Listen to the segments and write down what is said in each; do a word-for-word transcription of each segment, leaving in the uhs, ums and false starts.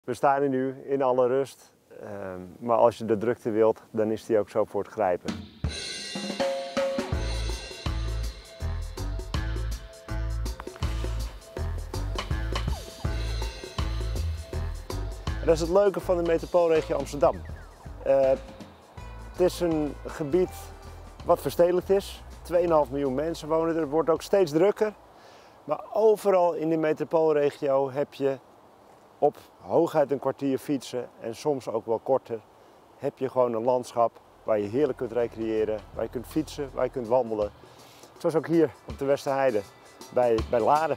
We staan hier nu in alle rust, uh, maar als je de drukte wilt, dan is die ook zo voor het grijpen. En dat is het leuke van de metropoolregio Amsterdam. Uh, het is een gebied wat verstedelijkt is. twee komma vijf miljoen mensen wonen er. Het wordt ook steeds drukker. Maar overal in de metropoolregio heb je op hooguit een kwartier fietsen en soms ook wel korter, heb je gewoon een landschap waar je heerlijk kunt recreëren, waar je kunt fietsen, waar je kunt wandelen. Zoals ook hier op de Westerheide bij, bij Laren.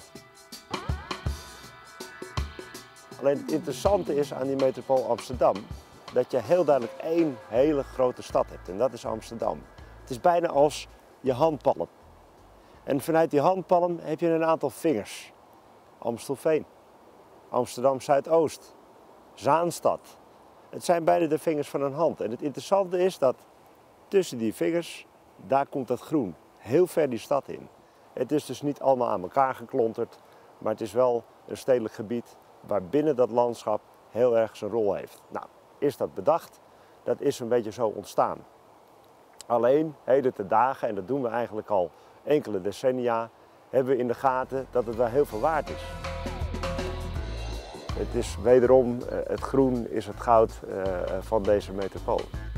Alleen het interessante is aan die metropool Amsterdam dat je heel duidelijk één hele grote stad hebt en dat is Amsterdam. Het is bijna als je handpalm. En vanuit die handpalm heb je een aantal vingers. Amstelveen, Amsterdam Zuidoost, Zaanstad. Het zijn beide de vingers van een hand. En het interessante is dat tussen die vingers, daar komt dat groen heel ver die stad in. Het is dus niet allemaal aan elkaar geklonterd, maar het is wel een stedelijk gebied waar binnen dat landschap heel erg zijn rol heeft. Nou, is dat bedacht? Dat is een beetje zo ontstaan. Alleen, heden te dagen, en dat doen we eigenlijk al enkele decennia, hebben we in de gaten dat het wel heel veel waard is. Het is wederom, het groen is het goud van deze metropool.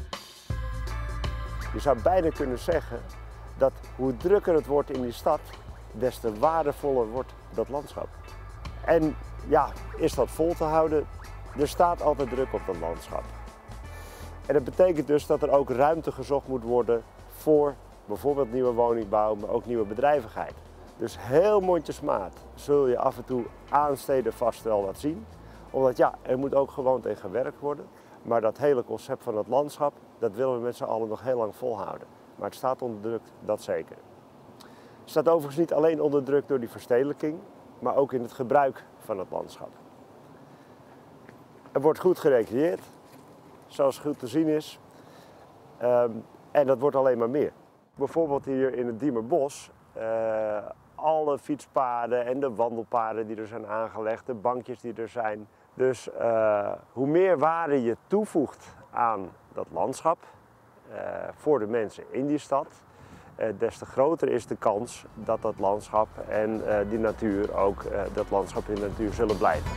Je zou bijna kunnen zeggen dat hoe drukker het wordt in die stad, des te waardevoller wordt dat landschap. En ja, is dat vol te houden? Er staat altijd druk op dat landschap. En dat betekent dus dat er ook ruimte gezocht moet worden voor bijvoorbeeld nieuwe woningbouw, maar ook nieuwe bedrijvigheid. Dus heel mondjesmaat zul je af en toe aansteden vast wel wat zien. Omdat ja, er moet ook gewoon tegen gewerkt worden. Maar dat hele concept van het landschap, dat willen we met z'n allen nog heel lang volhouden. Maar het staat onder druk, dat zeker. Het staat overigens niet alleen onder druk door die verstedelijking, maar ook in het gebruik van het landschap. Er wordt goed gerecreëerd, zoals goed te zien is. Um, en dat wordt alleen maar meer. Bijvoorbeeld hier in het Diemerbos, uh, alle fietspaden en de wandelpaden die er zijn aangelegd, de bankjes die er zijn. Dus uh, hoe meer waarde je toevoegt aan dat landschap, uh, voor de mensen in die stad, uh, des te groter is de kans dat dat landschap en uh, die natuur ook, uh, dat landschap en de natuur zullen blijven.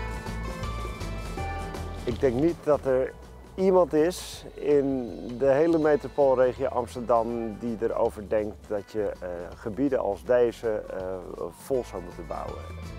Ik denk niet dat er iemand is in de hele metropoolregio Amsterdam die erover denkt dat je uh, gebieden als deze uh, vol zou moeten bouwen.